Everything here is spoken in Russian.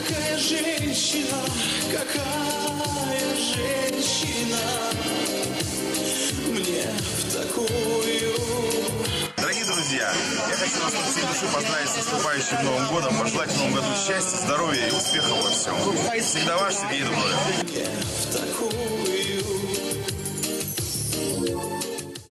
Какая женщина, какая женщина мне в такую. Дорогие друзья, я хочу вас от всей души поздравить с наступающим Новым годом, пожелать в Новом году счастья, здоровья и успехов во всем. Всегда ваш Сергей Дубровин. В такую.